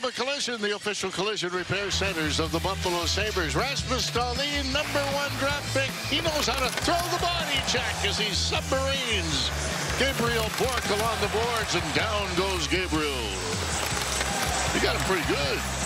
Nova Collision, the official collision repair centers of the Buffalo Sabres. Rasmus Dahlin, #1 draft pick. He knows how to throw the body check as he submarines Gabriel Bourque along the boards, and down goes Gabriel. He got him pretty good.